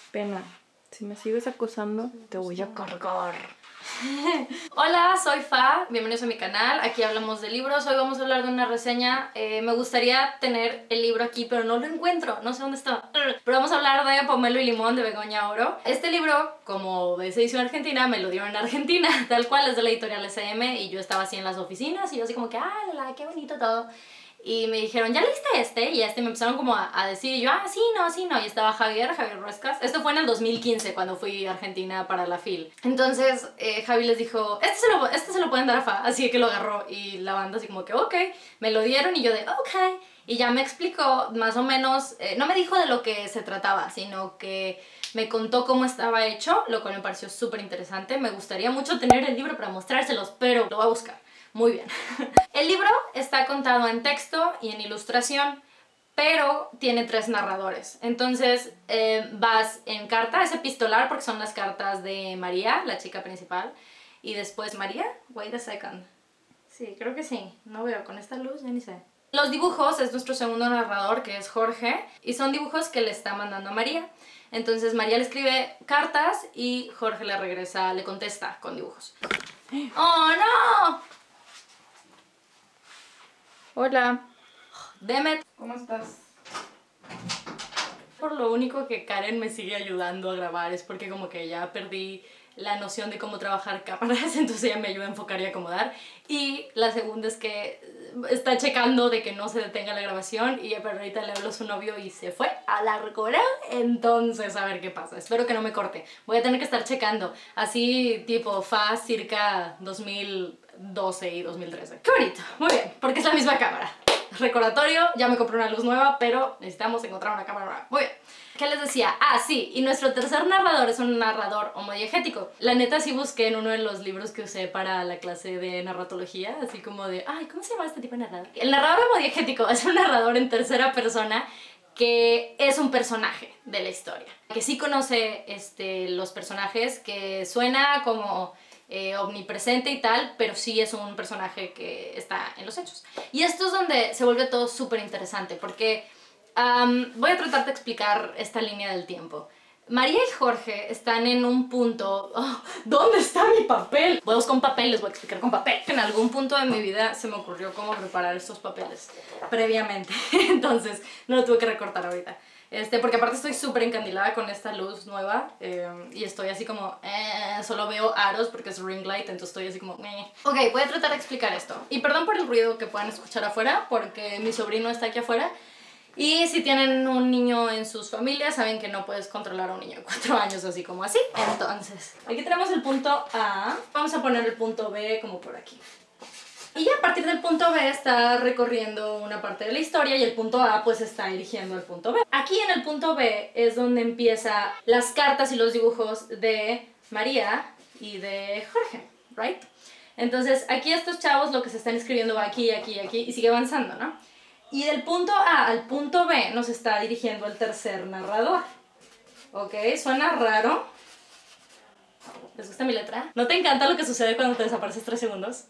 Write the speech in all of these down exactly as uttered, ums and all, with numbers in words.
Pena, si me sigues acosando, te voy a cargar. Hola, soy Fa, bienvenidos a mi canal. Aquí hablamos de libros. Hoy vamos a hablar de una reseña. eh, Me gustaría tener el libro aquí, pero no lo encuentro, no sé dónde está. Pero vamos a hablar de Pomelo y Limón de Begoña Oro. Este libro, como es edición argentina, me lo dieron en Argentina, tal cual, es de la editorial S M. Y yo estaba así en las oficinas y yo así como que, ah, la, la, qué bonito todo. Y me dijeron, ¿ya leíste este? Y este me empezaron como a, a decir, y yo, ah, sí, no, sí, no. Y estaba Javier, Javier Ruescas. Esto fue en el dos mil quince, cuando fui a Argentina para la F I L. Entonces, eh, Javi les dijo, este se, lo, este se lo pueden dar a Fa. Así que lo agarró y la banda así como que, ok. Me lo dieron y yo de, ok. Y ya me explicó más o menos, eh, no me dijo de lo que se trataba, sino que me contó cómo estaba hecho, lo cual me pareció súper interesante. Me gustaría mucho tener el libro para mostrárselos, pero lo voy a buscar. Muy bien. El libro está contado en texto y en ilustración, pero tiene tres narradores. Entonces eh, vas en carta, es epistolar porque son las cartas de María, la chica principal, y después María, wait a second. Sí, creo que sí. No veo con esta luz, ya ni sé. Los dibujos es nuestro segundo narrador, que es Jorge, y son dibujos que le está mandando a María. Entonces María le escribe cartas y Jorge le regresa, le contesta con dibujos. ¡Oh, no! Hola. Demet. ¿Cómo estás? Por lo único que Karen me sigue ayudando a grabar es porque como que ya perdí la noción de cómo trabajar cámaras, entonces ella me ayuda a enfocar y acomodar. Y la segunda es que está checando de que no se detenga la grabación y pero ahorita le habló a su novio y se fue a la recora, entonces a ver qué pasa. Espero que no me corte. Voy a tener que estar checando, así tipo Fa circa dos mil doce y dos mil trece. ¡Qué bonito! Muy bien, porque es la misma cámara. Recordatorio, ya me compré una luz nueva, pero necesitamos encontrar una cámara nueva. Muy bien. ¿Qué les decía? Ah, sí, y nuestro tercer narrador es un narrador homodiegético. La neta sí busqué en uno de los libros que usé para la clase de narratología, así como de, ay, ¿cómo se llama este tipo de narrador? El narrador homodiegético es un narrador en tercera persona que es un personaje de la historia, que sí conoce este, los personajes, que suena como Eh, omnipresente y tal, pero sí es un personaje que está en los hechos. Y esto es donde se vuelve todo súper interesante, porque um, voy a tratar de explicar esta línea del tiempo. María y Jorge están en un punto... Oh, ¿dónde está mi papel? Voy a buscar un papel, les voy a explicar con papel. En algún punto de mi vida se me ocurrió cómo preparar estos papeles previamente, entonces no lo tuve que recortar ahorita. Este, porque aparte estoy súper encandilada con esta luz nueva eh, y estoy así como, eh, solo veo aros porque es ring light, entonces estoy así como, eh. Ok, voy a tratar de explicar esto. Y perdón por el ruido que puedan escuchar afuera, porque mi sobrino está aquí afuera. Y si tienen un niño en sus familias, saben que no puedes controlar a un niño de cuatro años así como así. Entonces, aquí tenemos el punto A. Vamos a poner el punto B como por aquí. Y ya a partir del punto B está recorriendo una parte de la historia y el punto A pues está dirigiendo al punto B. Aquí en el punto B es donde empieza las cartas y los dibujos de María y de Jorge, ¿right? Entonces aquí estos chavos lo que se están escribiendo va aquí, aquí, aquí y sigue avanzando, ¿no? Y del punto A al punto B nos está dirigiendo el tercer narrador. ¿Ok? ¿Suena raro? ¿Les gusta mi letra? ¿No te encanta lo que sucede cuando te desapareces tres segundos?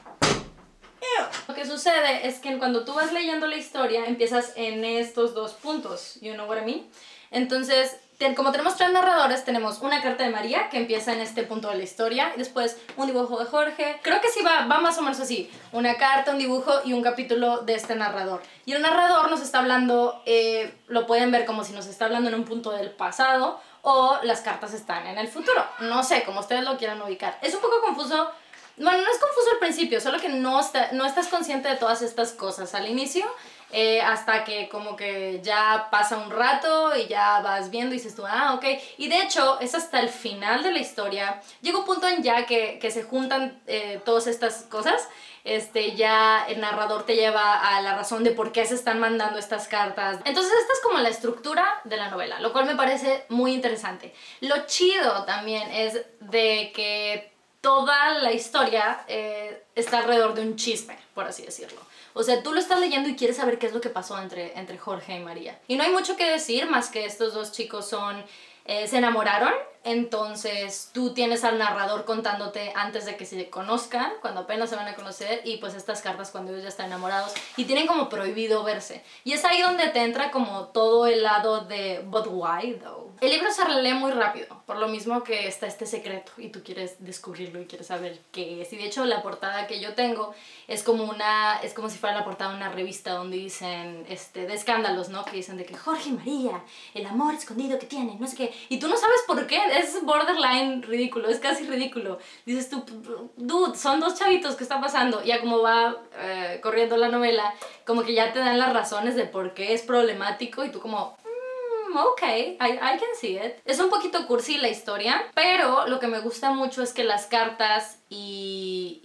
Lo que sucede es que cuando tú vas leyendo la historia empiezas en estos dos puntos, you know what I mean? Entonces, como tenemos tres narradores, tenemos una carta de María que empieza en este punto de la historia y después un dibujo de Jorge. Creo que sí va, va más o menos así, una carta, un dibujo y un capítulo de este narrador. Y el narrador nos está hablando, eh, lo pueden ver como si nos está hablando en un punto del pasado o las cartas están en el futuro. No sé, como ustedes lo quieran ubicar. Es un poco confuso. Bueno, no es confuso al principio, solo que no, está, no estás consciente de todas estas cosas al inicio, eh, hasta que como que ya pasa un rato y ya vas viendo y dices tú, ah, ok. Y de hecho, es hasta el final de la historia. Llega un punto en ya que, que se juntan eh, todas estas cosas. Este, ya el narrador te lleva a la razón de por qué se están mandando estas cartas. Entonces esta es como la estructura de la novela, lo cual me parece muy interesante. Lo chido también es de que toda la historia eh, está alrededor de un chisme, por así decirlo. O sea, tú lo estás leyendo y quieres saber qué es lo que pasó entre, entre Jorge y María. Y no hay mucho que decir más que estos dos chicos son, eh, se enamoraron Entonces tú tienes al narrador contándote antes de que se conozcan, cuando apenas se van a conocer, y pues estas cartas cuando ellos ya están enamorados y tienen como prohibido verse. Y es ahí donde te entra como todo el lado de but why though. El libro se lee muy rápido, por lo mismo que está este secreto y tú quieres descubrirlo y quieres saber qué es. Y de hecho la portada que yo tengo es como una, es como si fuera la portada de una revista donde dicen, este, de escándalos, ¿no? Que dicen de que Jorge y María, el amor escondido que tienen, no sé qué. Y tú no sabes por qué, es borderline ridículo, es casi ridículo. Dices tú, dude, son dos chavitos, ¿qué está pasando? Ya como va eh, corriendo la novela, como que ya te dan las razones de por qué es problemático y tú como... ok, I, I can see it. Es un poquito cursi la historia, pero lo que me gusta mucho es que las cartas y,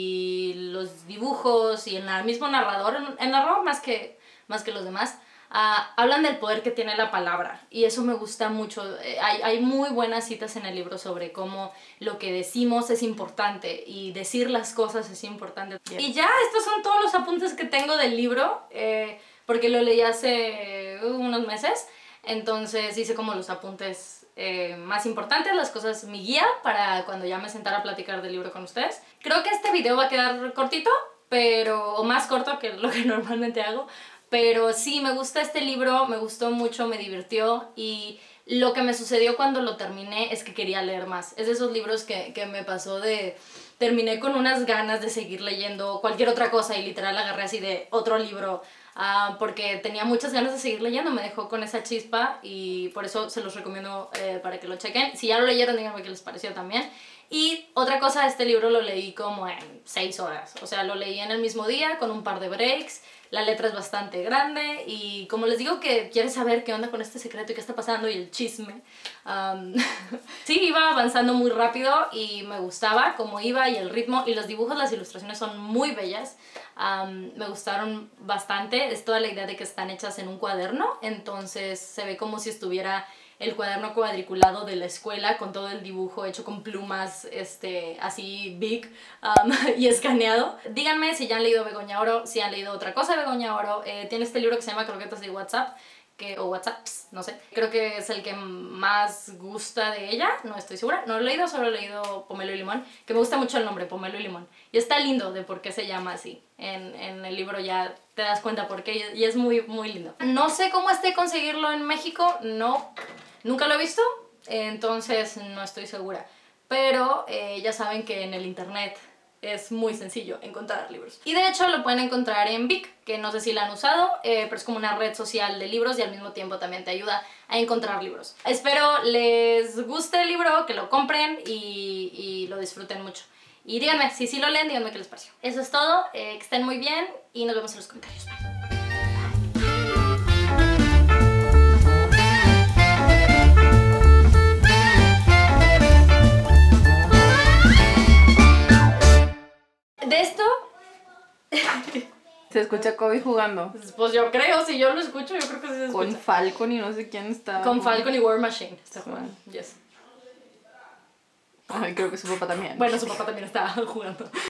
y los dibujos y el mismo narrador, el narrador más que, más que los demás, uh, hablan del poder que tiene la palabra y eso me gusta mucho. Hay, hay muy buenas citas en el libro sobre cómo lo que decimos es importante y decir las cosas es importante. Yeah. Y ya, estos son todos los apuntes que tengo del libro, eh, porque lo leí hace uh, unos meses. Entonces hice como los apuntes eh, más importantes, las cosas, mi guía para cuando ya me sentara a platicar del libro con ustedes. Creo que este video va a quedar cortito, pero, o más corto que lo que normalmente hago, pero sí, me gusta este libro, me gustó mucho, me divirtió y lo que me sucedió cuando lo terminé es que quería leer más. Es de esos libros que, que me pasó de... Terminé con unas ganas de seguir leyendo cualquier otra cosa y literal agarré así de otro libro uh, porque tenía muchas ganas de seguir leyendo, me dejó con esa chispa y por eso se los recomiendo eh, para que lo chequen. Si ya lo leyeron, díganme qué les pareció también. Y otra cosa, este libro lo leí como en seis horas, o sea, lo leí en el mismo día con un par de breaks. La letra es bastante grande y como les digo que quieres saber qué onda con este secreto y qué está pasando y el chisme, um, sí, iba avanzando muy rápido y me gustaba cómo iba y el ritmo y los dibujos, las ilustraciones son muy bellas, um, me gustaron bastante. Es toda la idea de que están hechas en un cuaderno, entonces se ve como si estuviera el cuaderno cuadriculado de la escuela con todo el dibujo hecho con plumas este, así big um, y escaneado. Díganme si ya han leído Begoña Oro, si han leído otra cosa de Begoña Oro. Eh, tiene este libro que se llama Croquetas de WhatsApp, que, o WhatsApps, no sé. Creo que es el que más gusta de ella, no estoy segura. No lo he leído, solo he leído Pomelo y Limón, que me gusta mucho el nombre, Pomelo y Limón. Y está lindo de por qué se llama así. En, en el libro ya te das cuenta por qué y es muy, muy lindo. No sé cómo esté conseguirlo en México, no... Nunca lo he visto, entonces no estoy segura. Pero eh, ya saben que en el internet es muy sencillo encontrar libros. Y de hecho lo pueden encontrar en Vic, que no sé si la han usado, eh, pero es como una red social de libros y al mismo tiempo también te ayuda a encontrar libros. Espero les guste el libro, que lo compren y, y lo disfruten mucho. Y díganme, si sí lo leen, díganme qué les pareció. Eso es todo, eh, que estén muy bien y nos vemos en los comentarios. Bye. De esto... Se escucha Kobe jugando. Pues yo creo, si yo lo escucho, yo creo que sí se escucha. Con Falcon y no sé quién está. Con Falcon y War Machine está jugando, yes. Ay, creo que su papá también. Bueno, su papá también está jugando.